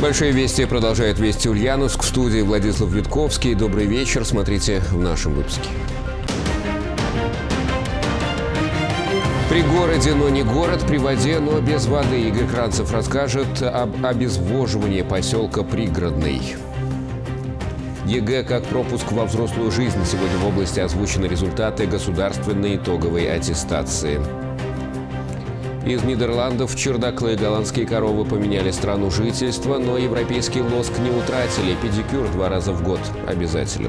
Большие вести продолжает вести Ульяновск. В студии Владислав Витковский. Добрый вечер. Смотрите в нашем выпуске. При городе, но не город, при воде, но без воды. Игорь Кранцев расскажет об обезвоживании поселка Пригородный. ЕГЭ как пропуск во взрослую жизнь. Сегодня в области озвучены результаты государственной итоговой аттестации. Из Нидерландов чердаклы голландские коровы поменяли страну жительства, но европейский лоск не утратили. Педикюр 2 раза в год обязателен.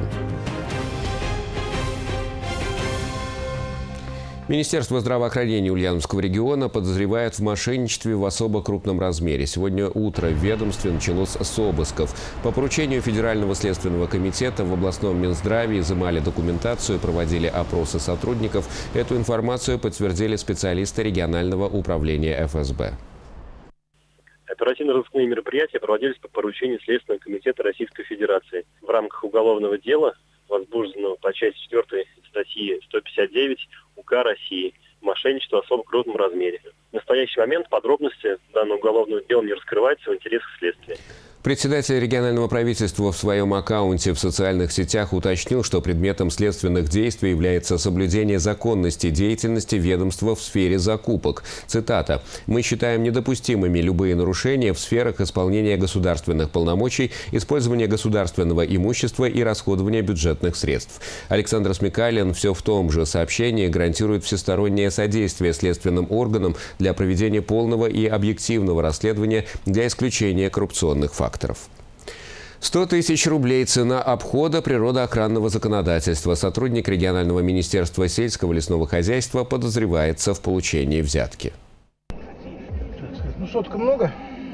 Министерство здравоохранения Ульяновского региона подозревает в мошенничестве в особо крупном размере. Сегодня утром в ведомстве началось с обысков. По поручению Федерального следственного комитета в областном Минздраве изымали документацию, проводили опросы сотрудников. Эту информацию подтвердили специалисты регионального управления ФСБ. Оперативно-розыскные мероприятия проводились по поручению Следственного комитета Российской Федерации. В рамках уголовного дела, возбужденного по части 4 статьи 159 УК России «Мошенничество в особо крупном размере». В настоящий момент подробности данного уголовного дела не раскрываются в интересах следствия. Председатель регионального правительства в своем аккаунте в социальных сетях уточнил, что предметом следственных действий является соблюдение законности деятельности ведомства в сфере закупок. Цитата. «Мы считаем недопустимыми любые нарушения в сферах исполнения государственных полномочий, использования государственного имущества и расходования бюджетных средств». Александр Смекалин все в том же сообщении гарантирует всестороннее содействие следственным органам для проведения полного и объективного расследования для исключения коррупционных фактов. 100 тысяч рублей – цена обхода природоохранного законодательства. Сотрудник регионального министерства сельского лесного хозяйства подозревается в получении взятки. Ну, сотка много?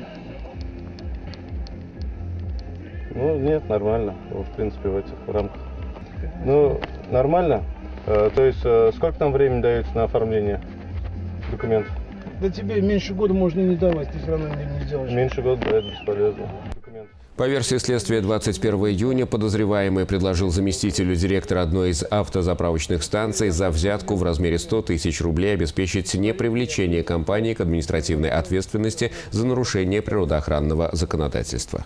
Ну, нет, нормально. В принципе, в этих рамках. Ну, нормально. То есть, сколько там времени дается на оформление документов? Да тебе меньше года можно не давать, ты все равно не сделаешь. Меньше года, да, это бесполезно. По версии следствия, 21 июня подозреваемый предложил заместителю директора одной из автозаправочных станций за взятку в размере 100 тысяч рублей обеспечить непривлечение компании к административной ответственности за нарушение природоохранного законодательства.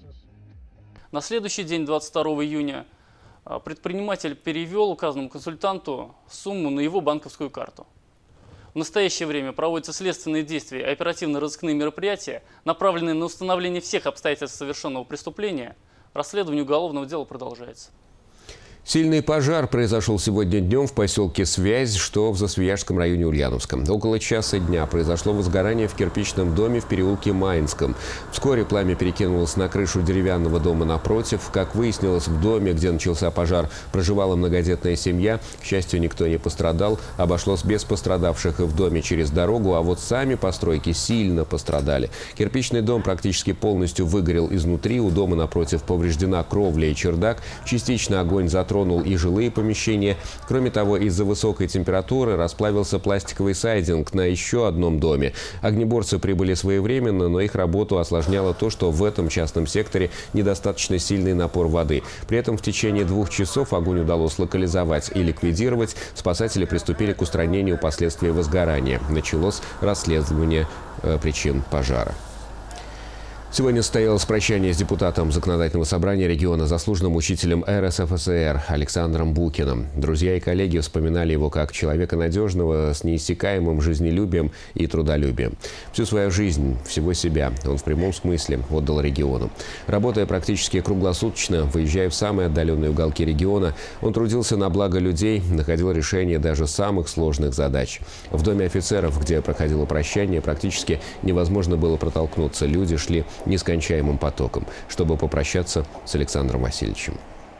На следующий день, 22 июня, предприниматель перевел указанному консультанту сумму на его банковскую карту. В настоящее время проводятся следственные действия и оперативно-розыскные мероприятия, направленные на установление всех обстоятельств совершенного преступления. Расследование уголовного дела продолжается. Сильный пожар произошел сегодня днем в поселке Связь, что в Засвияжском районе Ульяновска. Около часа дня произошло возгорание в кирпичном доме в переулке Маинском. Вскоре пламя перекинулось на крышу деревянного дома напротив. Как выяснилось, в доме, где начался пожар, проживала многодетная семья. К счастью, никто не пострадал. Обошлось без пострадавших и в доме через дорогу, а вот сами постройки сильно пострадали. Кирпичный дом практически полностью выгорел изнутри. У дома напротив повреждена кровля и чердак. Частично огонь затронул и жилые помещения. Кроме того, из-за высокой температуры расплавился пластиковый сайдинг на еще одном доме. Огнеборцы прибыли своевременно, но их работу осложняло то, что в этом частном секторе недостаточно сильный напор воды. При этом в течение 2 часов огонь удалось локализовать и ликвидировать. Спасатели приступили к устранению последствий возгорания. Началось расследование причин пожара. Сегодня состоялось прощание с депутатом Законодательного собрания региона, заслуженным учителем РСФСР Александром Букиным. Друзья и коллеги вспоминали его как человека надежного, с неиссякаемым жизнелюбием и трудолюбием. Всю свою жизнь, всего себя он в прямом смысле отдал региону. Работая практически круглосуточно, выезжая в самые отдаленные уголки региона, он трудился на благо людей, находил решение даже самых сложных задач. В доме офицеров, где проходило прощание, практически невозможно было протолкнуться. Люди шли нескончаемым потоком, чтобы попрощаться с Александром Васильевичем.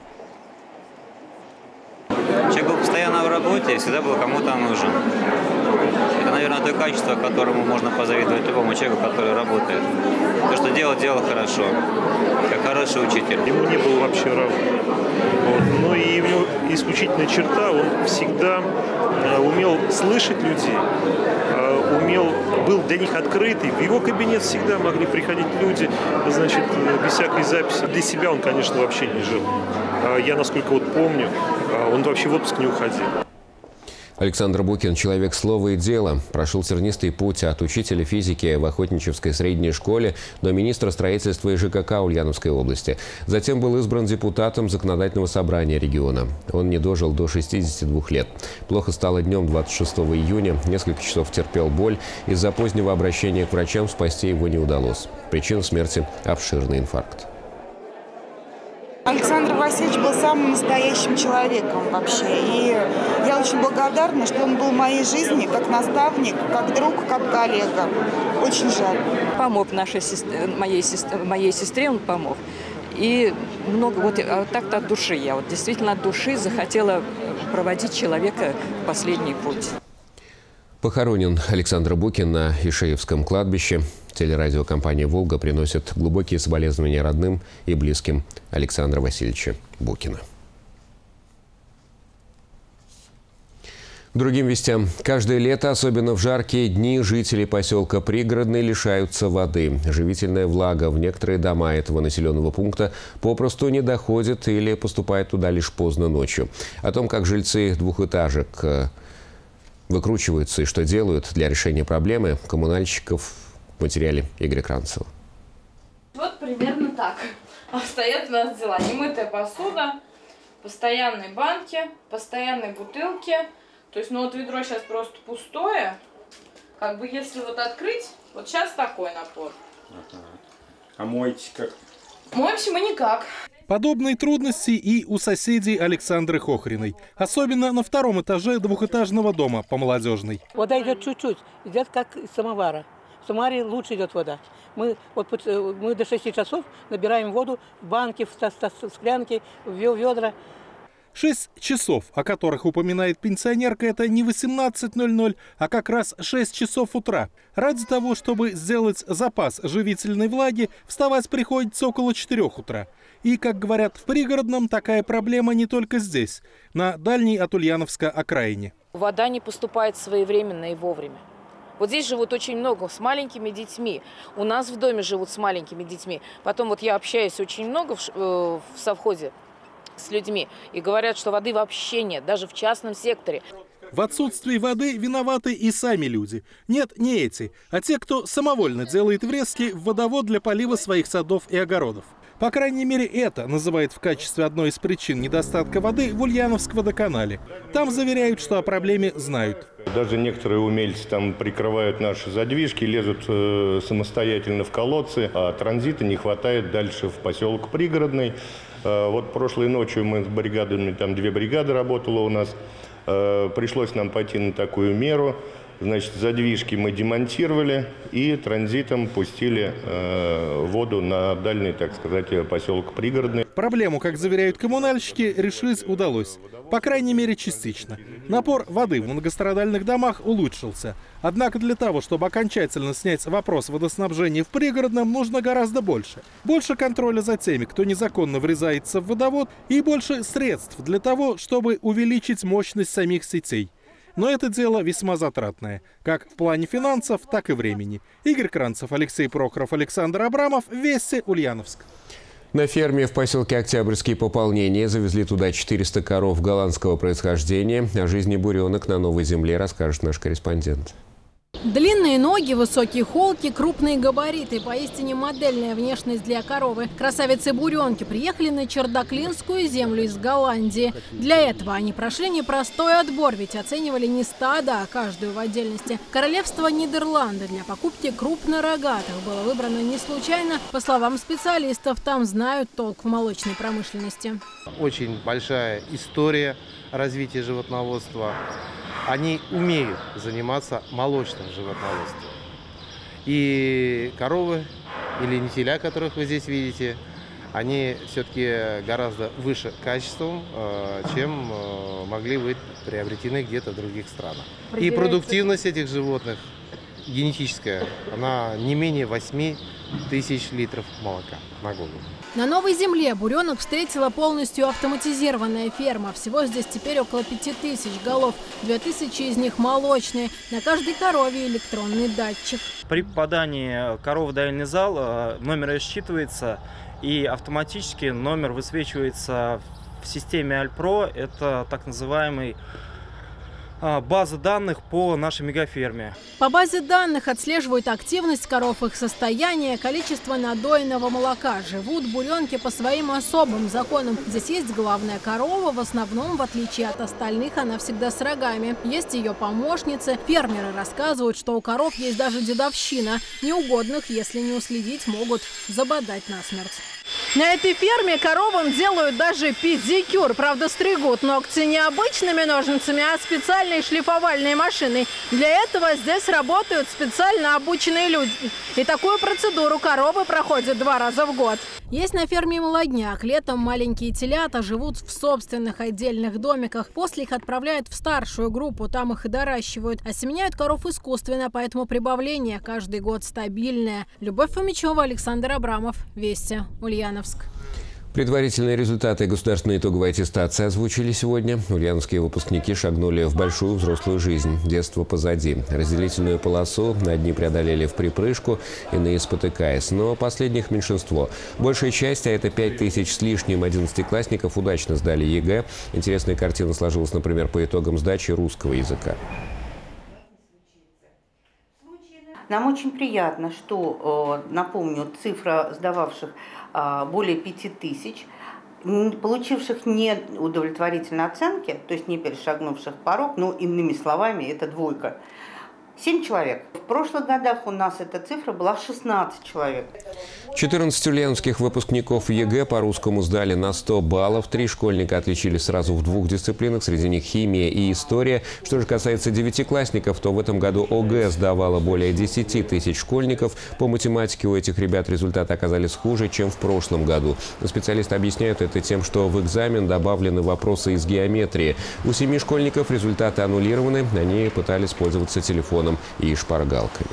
Человек был постоянно в работе и всегда был кому-то нужен. Это, наверное, то качество, которому можно позавидовать любому человеку, который работает. То, что делал хорошо, как хороший учитель. Ему не было вообще равно. Но и у него исключительная черта, он всегда умел слышать людей, был для них открытый. В его кабинет всегда могли приходить люди, значит, без всякой записи. Для себя он, конечно, вообще не жил. Я, насколько вот помню, он вообще в отпуск не уходил. Александр Букин – человек слова и дела. Прошел тернистый путь от учителя физики в Охотничьевской средней школе до министра строительства и ЖКХ Ульяновской области. Затем был избран депутатом Законодательного собрания региона. Он не дожил до 62 лет. Плохо стало днем 26 июня. Несколько часов терпел боль. Из-за позднего обращения к врачам спасти его не удалось. Причина смерти – обширный инфаркт. Александр Васильевич был самым настоящим человеком вообще. И я очень благодарна, что он был в моей жизни как наставник, как друг, как коллега. Очень жаль. Помог моей сестре, он помог. И много, вот так-то от души. Я вот действительно от души захотела проводить человека в последний путь. Похоронен Александр Букин на Ишеевском кладбище. Телерадиокомпания «Волга» приносит глубокие соболезнования родным и близким Александра Васильевича Букина. К другим вестям. Каждое лето, особенно в жаркие дни, жители поселка Пригородный лишаются воды. Живительная влага в некоторые дома этого населенного пункта попросту не доходит или поступает туда лишь поздно ночью. О том, как жильцы двухэтажек выкручиваются и что делают для решения проблемы, коммунальщиков в материале Игоря Кранцева. Вот примерно так обстоят у нас дела. Немытая посуда, постоянные банки, постоянные бутылки. То есть, ну вот ведро сейчас просто пустое. Как бы если вот открыть, вот сейчас такой напор. А моете как? Моемся мы никак. Подобные трудности и у соседей Александры Хохриной. Особенно на втором этаже двухэтажного дома по Молодежной. Вода идет чуть-чуть, идет как из самовара. В самоваре лучше идет вода. Мы до 6 часов набираем воду в банки, в склянки, в ведра. 6 часов, о которых упоминает пенсионерка, это не 18:00, а как раз 6 часов утра. Ради того, чтобы сделать запас живительной влаги, вставать приходится около 4 утра. И, как говорят в Пригородном, такая проблема не только здесь, на дальней от Ульяновска окраине. Вода не поступает своевременно и вовремя. Вот здесь живут очень много с маленькими детьми. У нас в доме живут с маленькими детьми. Потом вот я общаюсь очень много в совхозе с людьми. И говорят, что воды вообще нет, даже в частном секторе. В отсутствии воды виноваты и сами люди. Нет, не эти, а те, кто самовольно делает врезки в водовод для полива своих садов и огородов. По крайней мере, это называют в качестве одной из причин недостатка воды в Ульяновском водоканале. Там заверяют, что о проблеме знают. Даже некоторые умельцы там прикрывают наши задвижки, лезут самостоятельно в колодцы, а транзита не хватает дальше в поселок Пригородный. Вот прошлой ночью мы с бригадами, там 2 бригады работало у нас, пришлось нам пойти на такую меру. Значит, задвижки мы демонтировали и транзитом пустили воду на дальний, так сказать, поселок Пригородный. Проблему, как заверяют коммунальщики, решить удалось. По крайней мере, частично. Напор воды в многострадальных домах улучшился. Однако для того, чтобы окончательно снять вопрос водоснабжения в Пригородном, нужно гораздо больше. Больше контроля за теми, кто незаконно врезается в водовод, и больше средств для того, чтобы увеличить мощность самих сетей. Но это дело весьма затратное, как в плане финансов, так и времени. Игорь Кранцев, Алексей Прохоров, Александр Абрамов. Вести, Ульяновск. На ферме в поселке Октябрьский Пополнение завезли туда 400 коров голландского происхождения. О жизни буренок на новой земле расскажет наш корреспондент. Длинные ноги, высокие холки, крупные габариты. Поистине модельная внешность для коровы. Красавицы-буренки приехали на Чердаклинскую землю из Голландии. Для этого они прошли непростой отбор, ведь оценивали не стадо, а каждую в отдельности. Королевство Нидерланды для покупки крупнорогатых было выбрано не случайно. По словам специалистов, там знают толк в молочной промышленности. Очень большая история развития животноводства. Они умеют заниматься молочным животноводством. И коровы, или нетеля, которых вы здесь видите, они все-таки гораздо выше качеством, чем могли быть приобретены где-то в других странах. И продуктивность этих животных генетическая, она не менее 8 тысяч литров молока на голову. На новой земле буренок встретила полностью автоматизированная ферма. Всего здесь теперь около 5000 голов. 2000 из них молочные. На каждой корове электронный датчик. При попадании коровы в доильный зал номер считывается и автоматически номер высвечивается в системе Альпро. Это так называемый база данных по нашей мегаферме. По базе данных отслеживают активность коров, их состояние, количество надоенного молока. Живут буренки по своим особым законам. Здесь есть главная корова, в основном, в отличие от остальных, она всегда с рогами. Есть ее помощницы. Фермеры рассказывают, что у коров есть даже дедовщина. Неугодных, если не уследить, могут забодать насмерть. На этой ферме коровам делают даже педикюр. Правда, стригут ногти не обычными ножницами, а специальной шлифовальной машиной. Для этого здесь работают специально обученные люди. И такую процедуру коровы проходят 2 раза в год. Есть на ферме и молодняк. Летом маленькие телята живут в собственных отдельных домиках. После их отправляют в старшую группу, там их и доращивают. Осеменяют коров искусственно, поэтому прибавление каждый год стабильное. Любовь Фомичева, Александр Абрамов. Вести. Ульяновск. Предварительные результаты государственной итоговой аттестации озвучили сегодня. Ульяновские выпускники шагнули в большую взрослую жизнь. Детство позади. Разделительную полосу одни преодолели в припрыжку, иные спотыкаясь. Но последних меньшинство. Большая часть, а это 5000 с лишним 11-классников, удачно сдали ЕГЭ. Интересная картина сложилась, например, по итогам сдачи русского языка. Нам очень приятно, что, напомню, цифра сдававших более 5000, получивших неудовлетворительные оценки, то есть не перешагнувших порог, но иными словами, это двойка, 7 человек. В прошлых годах у нас эта цифра была 16 человек. 14 ульяновских выпускников ЕГЭ по русскому сдали на 100 баллов. 3 школьника отличились сразу в 2 дисциплинах, среди них химия и история. Что же касается девятиклассников, то в этом году ОГЭ сдавало более 10 тысяч школьников. По математике у этих ребят результаты оказались хуже, чем в прошлом году. Специалисты объясняют это тем, что в экзамен добавлены вопросы из геометрии. У 7 школьников результаты аннулированы, они пытались пользоваться телефоном и шпаргалками.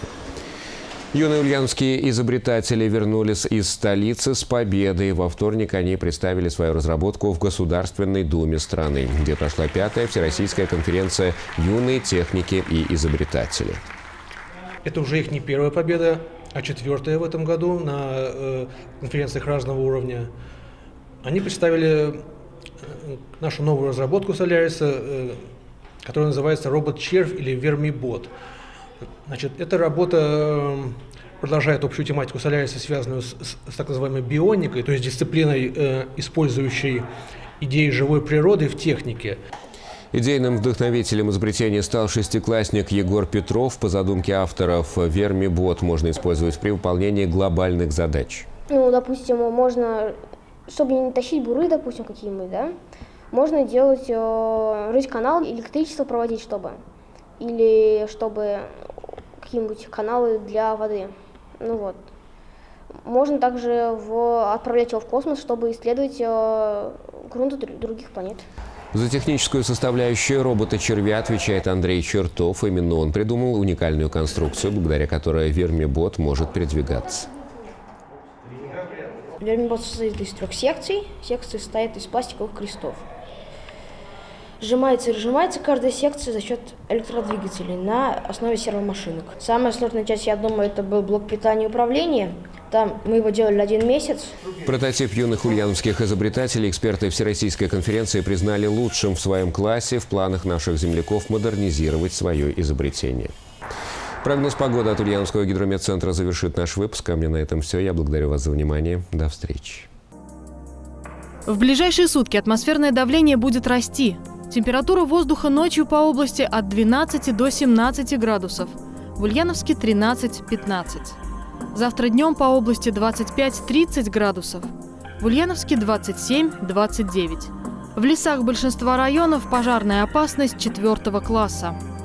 Юные ульяновские изобретатели вернулись из столицы с победой. Во вторник они представили свою разработку в Государственной Думе страны, где прошла 5-я Всероссийская конференция «Юные техники и изобретатели». Это уже их не первая победа, а 4-я в этом году на конференциях разного уровня. Они представили нашу новую разработку Соляриса, которая называется робот-червь или вермибот. Значит, эта работа продолжает общую тематику Соляриса, связанную с так называемой бионикой, то есть дисциплиной, использующей идеи живой природы в технике. Идейным вдохновителем изобретения стал 6-классник Егор Петров. По задумке авторов, вермибот можно использовать при выполнении глобальных задач. Ну, допустим, можно, чтобы не тащить буры, допустим, какие-нибудь, да, можно делать, рыть канал, электричество проводить, чтобы. Или чтобы какие-нибудь каналы для воды. Ну вот. Можно также отправлять его в космос, чтобы исследовать грунты других планет. За техническую составляющую робота-червя отвечает Андрей Чертов. Именно он придумал уникальную конструкцию, благодаря которой вермибот может передвигаться. Вермибот состоит из 3 секций. Секции состоят из пластиковых крестов. Сжимается и разжимается каждая секция за счет электродвигателей на основе сервомашинок. Самая сложная часть, я думаю, это был блок питания и управления. Там мы его делали 1 месяц. Прототип юных ульяновских изобретателей эксперты Всероссийской конференции признали лучшим в своем классе. В планах наших земляков модернизировать свое изобретение. Прогноз погоды от Ульяновского гидрометцентра завершит наш выпуск. А мне на этом все. Я благодарю вас за внимание. До встречи. В ближайшие сутки атмосферное давление будет расти. Температура воздуха ночью по области от 12 до 17 градусов. В Ульяновске 13-15. Завтра днем по области 25-30 градусов. В Ульяновске 27-29. В лесах большинства районов пожарная опасность 4 класса.